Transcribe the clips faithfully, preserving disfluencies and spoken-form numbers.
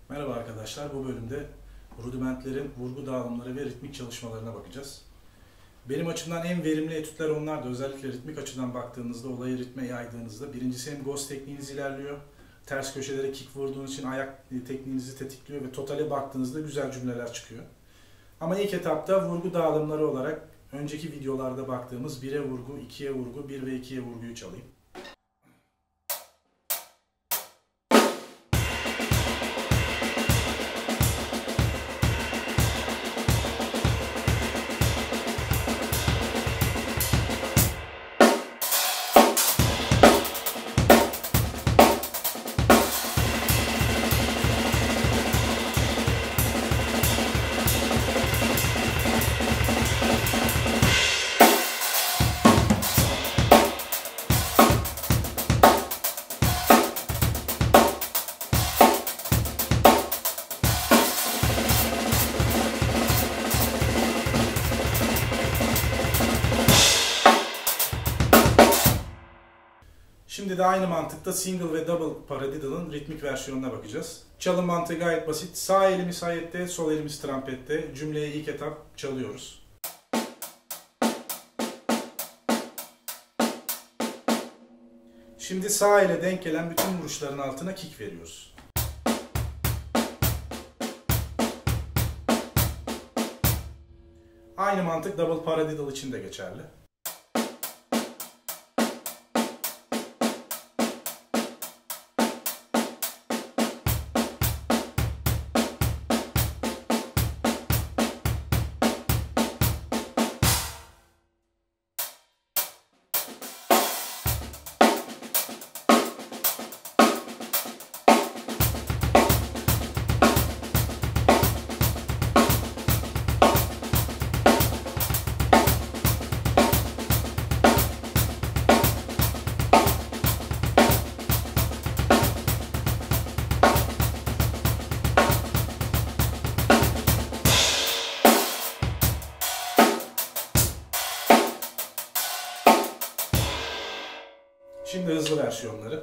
Merhaba arkadaşlar, bu bölümde rudimentlerin vurgu dağılımları ve ritmik çalışmalarına bakacağız. Benim açımdan en verimli etütler onlardı. Özellikle ritmik açıdan baktığınızda, olayı ritme yaydığınızda birincisi hem ghost tekniğiniz ilerliyor, ters köşelere kick vurduğunuz için ayak tekniğinizi tetikliyor ve totale baktığınızda güzel cümleler çıkıyor. Ama ilk etapta vurgu dağılımları olarak önceki videolarda baktığımız bire vurgu, ikiye vurgu, bir ve ikiye vurguyu çalayım. Şimdi de aynı mantıkta single ve double paradiddle'ın ritmik versiyonuna bakacağız. Çalım mantığı gayet basit. Sağ elimiz hi-hat'te, sol elimiz trumpette. Cümleyi ilk etap çalıyoruz. Şimdi sağ ele denk gelen bütün vuruşların altına kick veriyoruz. Aynı mantık double paradiddle için de geçerli. Şimdi hızlı versiyonları.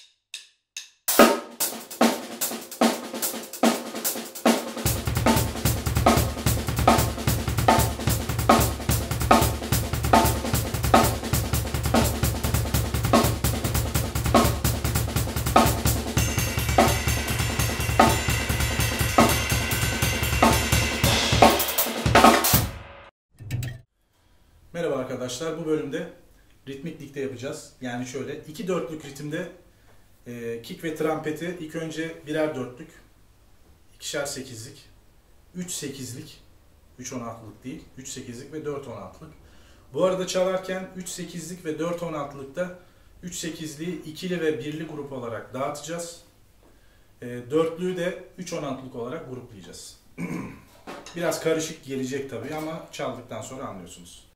Merhaba arkadaşlar, bu bölümde ritmik dikte yapacağız. Yani şöyle iki dörtlük ritimde e, kick ve trumpeti ilk önce birer dörtlük, ikişer sekizlik, üç sekizlik, üç on altılık değil, üç sekizlik ve dört on altılık. Bu arada çalarken üç sekizlik ve dört on altılıkta üç sekizliği ikili ve birli grup olarak dağıtacağız. E, dörtlüğü de üç on altılık olarak gruplayacağız. Biraz karışık gelecek tabii ama çaldıktan sonra anlıyorsunuz.